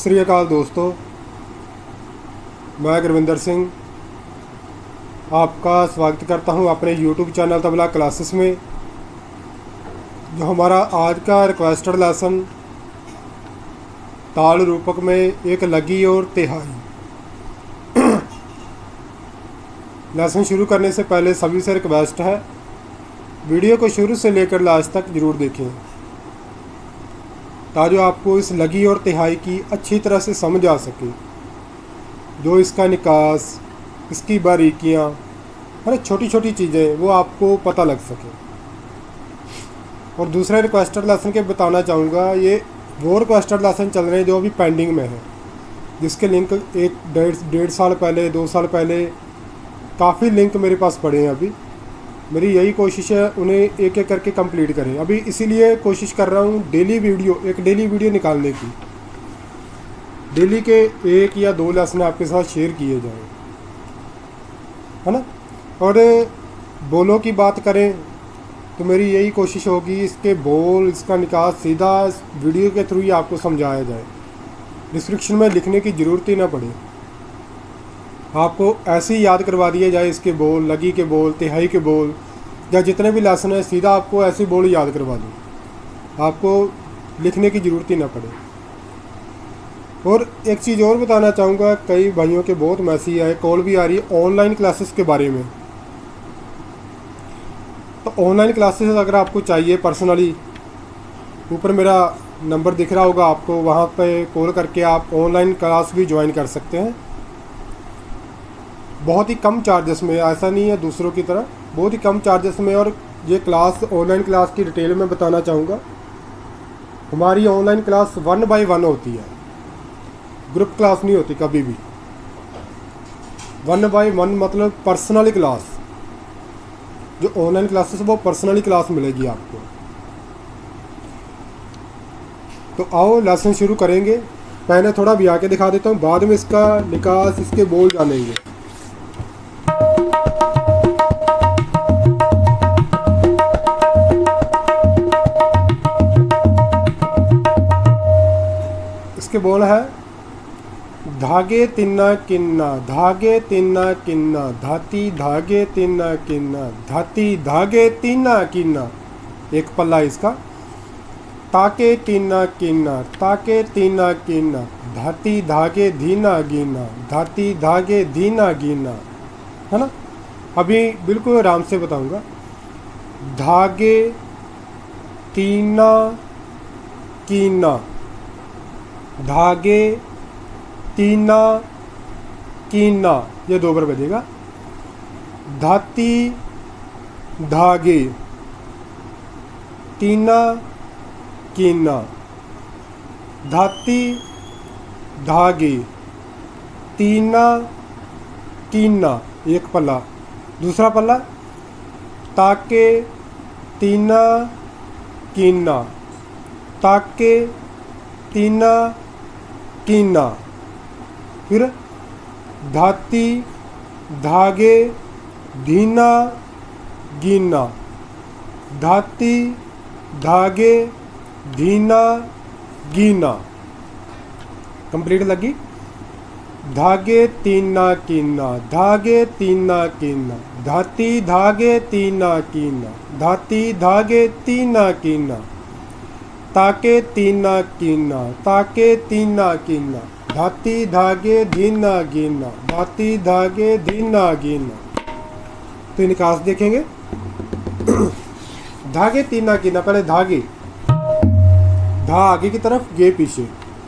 श्री अकाल दोस्तों, मैं गुरविंदर सिंह आपका स्वागत करता हूं अपने YouTube चैनल तबला क्लासेस में। जो हमारा आज का रिक्वेस्टेड लेसन ताल रूपक में एक लगी और तिहाई। लेसन शुरू करने से पहले सभी से रिक्वेस्ट है, वीडियो को शुरू से लेकर लास्ट तक ज़रूर देखें ताकि आपको इस लगी और तिहाई की अच्छी तरह से समझ आ सके। जो इसका निकास, इसकी बारीकियाँ, हर छोटी छोटी चीज़ें वो आपको पता लग सके। और दूसरे रिक्वेस्टेड लेसन के बताना चाहूँगा, ये वो रिक्वेस्टेड लेसन चल रहे हैं जो अभी पेंडिंग में है, जिसके लिंक डेढ़ साल पहले, 2 साल पहले काफ़ी लिंक मेरे पास पड़े हैं। अभी मेरी यही कोशिश है उन्हें एक एक करके कंप्लीट करें। अभी इसीलिए कोशिश कर रहा हूँ डेली वीडियो निकालने की। डेली के 1 या 2 लेसन आपके साथ शेयर किए जाएं, है ना। और बोलों की बात करें तो मेरी यही कोशिश होगी, इसके बोल, इसका निकास सीधा वीडियो के थ्रू ही आपको समझाया जाए, डिस्क्रिप्शन में लिखने की ज़रूरत ही ना पड़े। आपको ऐसे ही याद करवा दिए जाए इसके बोल, लगी के बोल, तिहाई के बोल, या जितने भी लेसन हैं सीधा आपको ऐसे बोल याद करवा दूँ, आपको लिखने की ज़रूरत ही ना पड़े। और एक चीज़ और बताना चाहूँगा, कई भाइयों के बहुत मैसेज आए, कॉल भी आ रही है ऑनलाइन क्लासेस के बारे में। तो ऑनलाइन क्लासेस अगर आपको चाहिए पर्सनली, ऊपर मेरा नंबर दिख रहा होगा आपको, वहाँ पे कॉल करके आप ऑनलाइन क्लास भी ज्वाइन कर सकते हैं। बहुत ही कम चार्जेस में, ऐसा नहीं है दूसरों की तरह, बहुत ही कम चार्जेस में। और ये क्लास, ऑनलाइन क्लास की डिटेल में बताना चाहूँगा। हमारी ऑनलाइन क्लास 1 by 1 होती है, ग्रुप क्लास नहीं होती कभी भी। 1 by 1 मतलब पर्सनली क्लास। जो ऑनलाइन क्लासेस वो पर्सनली क्लास मिलेगी आपको। तो आओ लेसन शुरू करेंगे। पहले थोड़ा भी आके दिखा देता हूँ, बाद में इसका निकास, इसके बोल जानेंगे। इसके बोल है, धागे तिन्ना किन्ना, धागे तिन्ना किन्ना, धाती धागे तिन्ना किन्ना, धाती धागे तिन्ना किन्ना। एक पल्ला इसका। ताके तिन्ना किन्ना, ताके तिन्ना किन्ना, धाती धागे धीना गिना, धाती धागे धीना गिना, है ना। अभी बिल्कुल आराम से बताऊंगा। धागे तीना कीना, धागे तीना कीना, ये 2 बार बजेगा। धाती धागे तीना कीना, धाती धागे तीना कीना। एक पल्ला। दूसरा पल्ला, ताके तीना कीना, ताके तीना कीना। फिर धाती धागे धीना गीना, धाती धागे धीना गीना। कंप्लीट लगी। धागे तीना कीना, धागे तीना कीना, धाती धागे तीना कीना, धाती धागे तीना कीना, ताके तीना कीना, ताके तीना कीना, धाती धागे धीना गिना, धाती धागे धीना गिना। तो निकास देखेंगे। धागे तीना कीना, पहले धागे, धा आगे की तरफ, गे पीछे।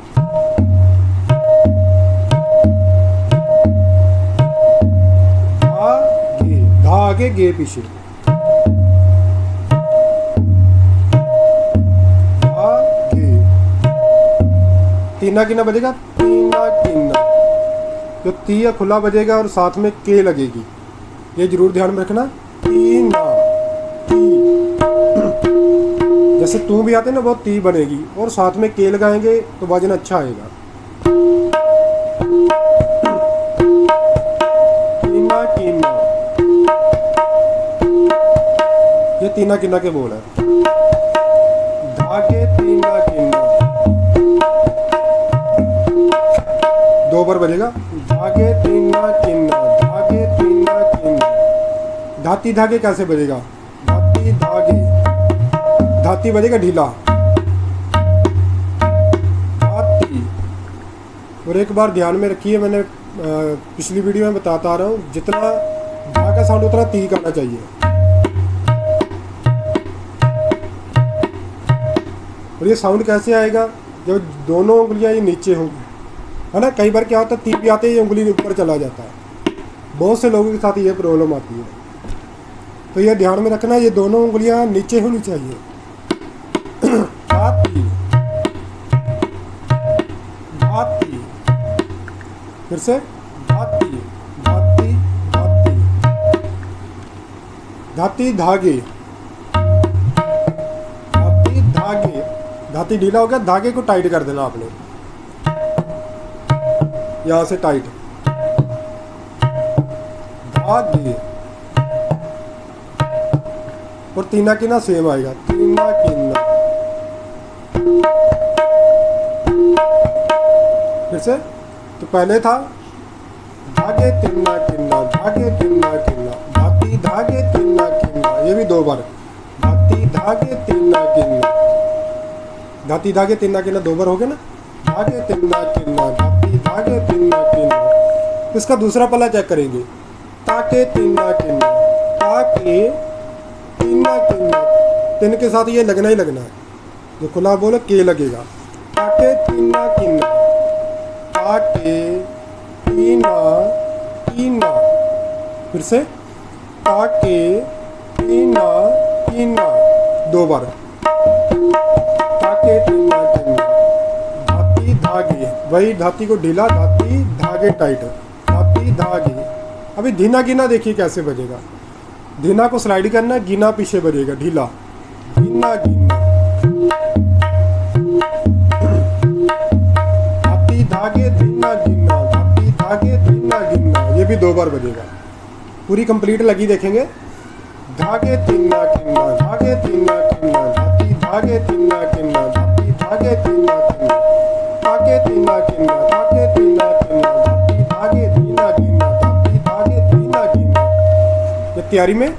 धा आगे, गे पीछे। तीना किन्ना बजेगा, तीना किन्ना। जो ती या खुला बजेगा और साथ में के लगेगी, ये जरूर ध्यान में रखना। तीना, ती। जैसे तू भी आते ना, वो ती बनेगी और साथ में के लगाएंगे तो वजन अच्छा आएगा। तीना किन्ना, ये तीना किन्ना के बोल है। धागे तीना किन्ना, 2 बार बजेगा। धागे तीना किन्ना, धागे तीना किन्ना। धाती धागे कैसे बजेगा? धाती धागे, धाती बजेगा ढीला, धाती। और एक बार ध्यान में रखिए, मैंने पिछली वीडियो में बताता आ रहा हूँ, जितना धा का साउंड उतना ती का आना चाहिए। और ये साउंड कैसे आएगा? जब दोनों उंगलियां ये नीचे होंगी, है ना। कई बार क्या होता है, ती भी आते ही उंगली ऊपर चला जाता है। बहुत से लोगों के साथ ये प्रॉब्लम आती है, तो ये ध्यान में रखना, ये दोनों उंगलियां नीचे होनी चाहिए। धाती, धाती, फिर से धाती, धाती, धाती। धाती धागे, धाती धागे। धाती ढीला हो गया, धागे को टाइट कर देना आपने, यहां से टाइट। धागे। और तीना किन्ना सेम आएगा, तीना किन्ना। फिर से, तो पहले था धागे तीना किन्ना, धागे तीना किन्ना, धाती धागे तीना किन्ना। ये भी 2 बार, धाती धागे तीना किन्ना, धाती धागे तीना किन्ना 2 बार हो गया ना। धागे तीना किन्ना, धाती धागे तीना किन्ना। इसका दूसरा पल्ला चेक करेंगे, ताके तीना किन्ना, ताके तीना किन्ना। तीन के साथ ये लगना ही लगना है, जो खुला बोलो के लगेगा। ताके तीना किन्ना, ताके तीना किन्ना। फिर से, ताके तीना किन्ना 2 बार, ताके तीना किन्ना। धाती धागे, वही धाती को ढीला, धाती धागे टाइट, धाती धागे। अभी धीना गिना देखिए कैसे बजेगा। धीना को स्लाइड करना, गिना पीछे बजेगा ढीला, धीना गिना। धाती धागे धीना गिना, धाती धागे धीना गिना। ये भी 2 बार बजेगा। पूरी कंप्लीट लगी देखेंगे। धागे तीना किन्ना, धागे तीना किन्ना, धाती धागे तीना किन्ना, धाती धागे तीना किन्ना, धागे तीना किन्ना, धागे तीना किन्ना, धाती धागे धीना गिना, धाती धागे धीना गिना। ये तैयारी में।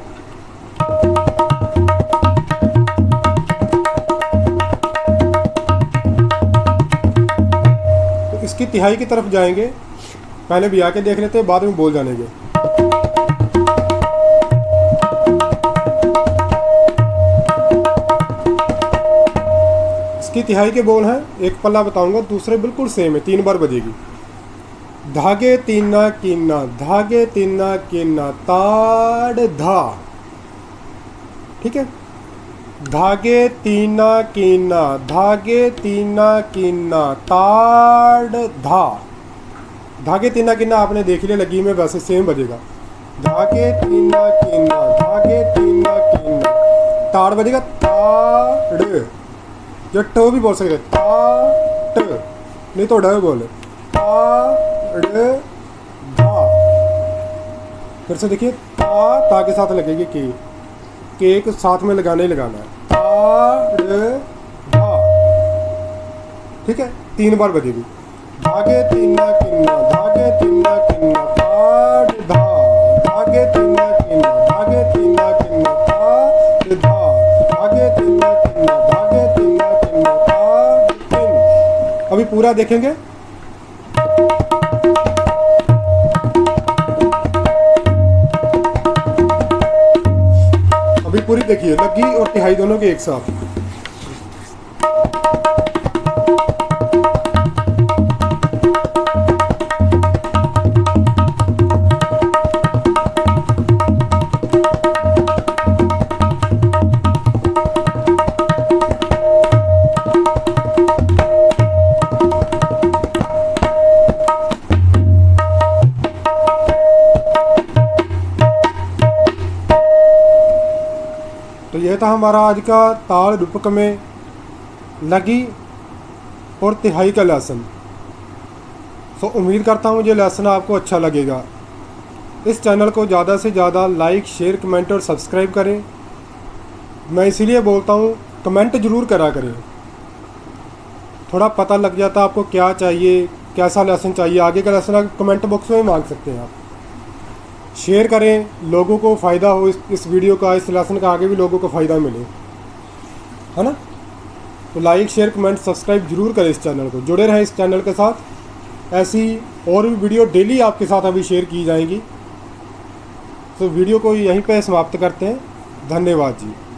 तो इसकी तिहाई की तरफ जाएंगे, पहले भी आके देख लेते हैं, बाद में बोल जानेंगे। इसकी तिहाई के बोल हैं, एक पल्ला बताऊंगा, दूसरे बिल्कुल सेम है, 3 बार बजेगी। धागे तीना किन्ना, धागे तीना किन्ना, ताड़ धा। ठीक है, धागे तीना किन्ना, धागे तीना किन्ना, ताड़ धा। धागे तीना किन्ना आपने देख लिया, लगी में वैसे सेम बजेगा। धागे तीना किन्ना, धागे तीना किन्ना, ताड़ बजेगा, ताड़। जो ट भी बोल सकते, ता ट, नहीं तो ड बोले, ताड़ धा। फिर से देखिए, ता के साथ लगेगी के को साथ में लगाना ही लगाना है, ताड़ धा। ठीक है, 3 बार बजेगी। धागे तीना किन्ना, धागे तीना किन्ना, ताड़ धा, धागे तीना किन्ना, धागे तीना किन्ना, ताड़ धा, धागे तीना किन्ना, धागे तीना किन्ना, ताड़ तीन। अभी पूरा देखेंगे। अभी पूरी देखिए, लगी और तिहाई दोनों के एक साथ। तो यह था हमारा आज का ताल रूपक में लगी और तिहाई का लेसन। तो उम्मीद करता हूँ ये लेसन आपको अच्छा लगेगा। इस चैनल को ज़्यादा से ज़्यादा लाइक, शेयर, कमेंट और सब्सक्राइब करें। मैं इसीलिए बोलता हूँ कमेंट ज़रूर करा करें, थोड़ा पता लग जाता आपको क्या चाहिए, कैसा लेसन चाहिए, आगे का लेसन आप कमेंट बॉक्स में मांग सकते हैं। आप शेयर करें, लोगों को फ़ायदा हो इस वीडियो का, इस लेसन का आगे भी लोगों को फ़ायदा मिले, है ना। तो लाइक शेयर कमेंट सब्सक्राइब जरूर करें इस चैनल को, जुड़े रहें इस चैनल के साथ। ऐसी और भी वीडियो डेली आपके साथ अभी शेयर की जाएंगी। तो वीडियो को यहीं पे समाप्त करते हैं। धन्यवाद जी।